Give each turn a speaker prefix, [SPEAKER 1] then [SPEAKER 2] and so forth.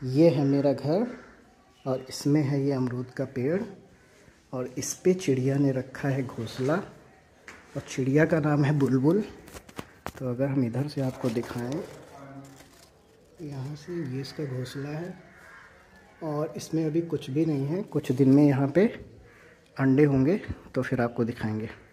[SPEAKER 1] ये है मेरा घर और इसमें है ये अमरूद का पेड़ और इस पे चिड़िया ने रखा है घोंसला और चिड़िया का नाम है बुलबुल। तो अगर हम इधर से आपको दिखाएं, यहाँ से ये इसका घोंसला है और इसमें अभी कुछ भी नहीं है। कुछ दिन में यहाँ पे अंडे होंगे तो फिर आपको दिखाएंगे।